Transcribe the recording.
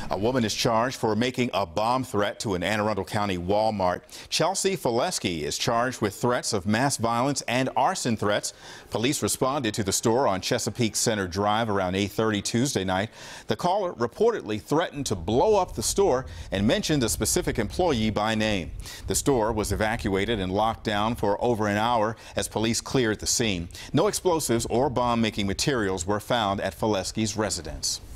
A woman is charged for making a bomb threat to an Anne Arundel County Walmart. Chelsea Fileski is charged with threats of mass violence and arson threats. Police responded to the store on Chesapeake Center Drive around 8:30 Tuesday night. The caller reportedly threatened to blow up the store and mentioned a specific employee by name. The store was evacuated and locked down for over an hour as police cleared the scene. No explosives or bomb-making materials were found at Fileski's residence.